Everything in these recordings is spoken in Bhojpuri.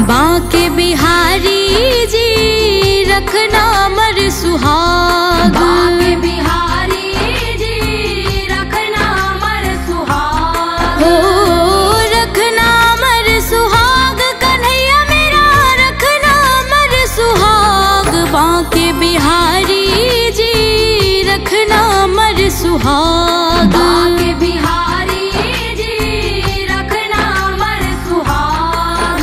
बांके बिहारी जी रखना मर सुहाग। बांके बिहारी जी रखना मर सुहाग। हो रखना मर सुहाग कन्हैया मेरा रखना मर सुहाग। बांके बिहारी जी रखना मर सुहाग। बांके बिहारी जी रखना मर सुहाग।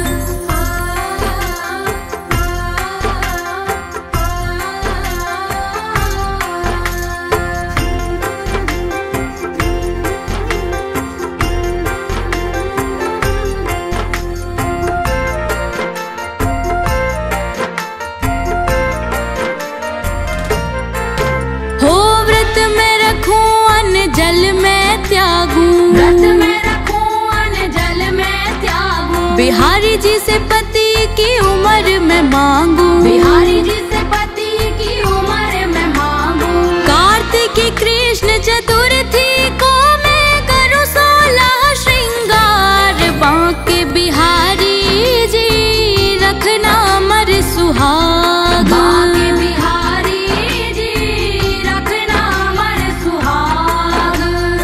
हो व्रत में रखूं अन्न जल में त्यागूं। व्रत में रखूं अन्न जल में त्यागूं। बिहारी जी से पति की उम्र में मांगूं। बिहारी जी से पति की उम्र में मांगूं। कार्तिकी कृष्ण चतुर्थी को मैं करूं 16 श्रृंगार। बांके बिहारी जी रखना मर सुहाग। बांके बिहारी जी रखना मर सुहाग।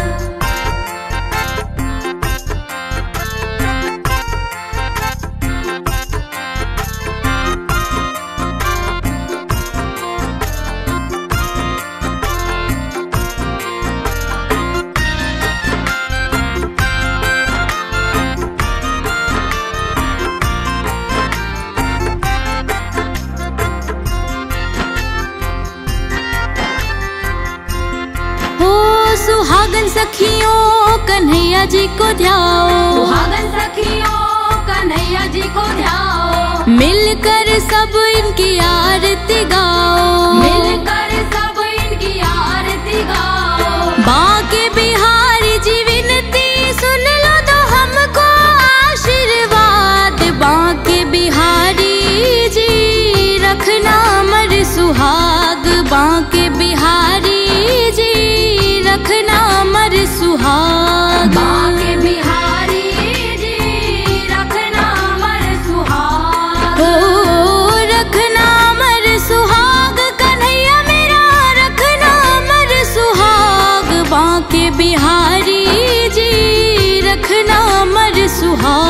हो सुहागन सखियों कन्हैया जी को ध्याओ। सुहागन सखियों कन्हैया जी को ध्याओ। मिलकर सब इनकी आरती गाओ। मिलकर सब इनकी आरती गाओ। बांके बिहारी जी विनती सुन लो तो हमको आशीर्वाद। बांके बिहारी जी रखना मर सुहाग। बांके बिहारी जी रखना मर सुहाग। बांके बिहारी जी रखना मर सुहाग। हो रखना मर सुहाग कन्हैया मेरा रखना मर सुहाग। बांके बिहारी जी रखना मर सुहाग।